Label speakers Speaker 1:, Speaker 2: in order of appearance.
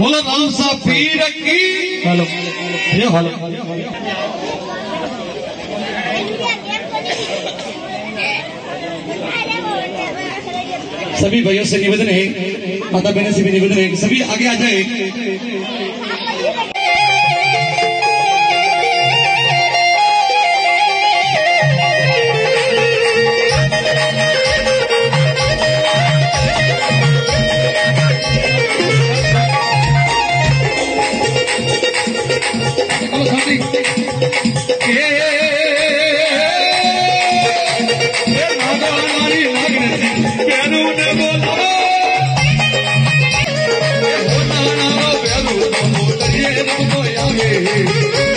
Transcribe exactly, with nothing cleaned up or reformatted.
Speaker 1: बोलो राम सा पीर की हेलो ये हेलो सभी भाइयों से निवेदन है, माता बहनों से भी निवेदन है कि सभी आगे आ जाए। Yeah.